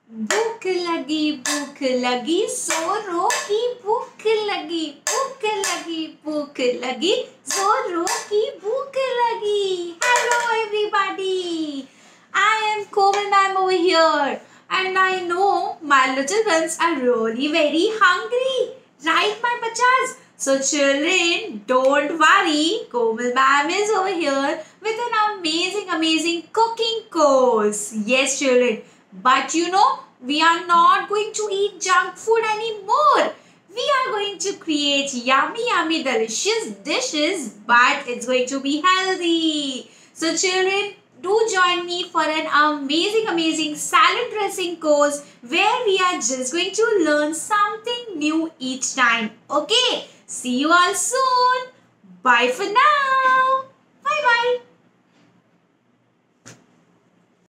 भूख लगी जोरों की भूख लगी जोरों की भूख लगी. Hello everybody, I am Komal ma'am over here and I know my little ones are really very hungry, right my bachas? So children, don't worry, Komal ma'am is over here with an amazing cooking course. Yes children, but you know, we are not going to eat junk food anymore. We are going to create yummy delicious dishes, but it's going to be healthy. So children, do join me for an amazing salad dressing course where we are just going to learn something new each time. Okay, see you all soon. Bye for now. Bye bye.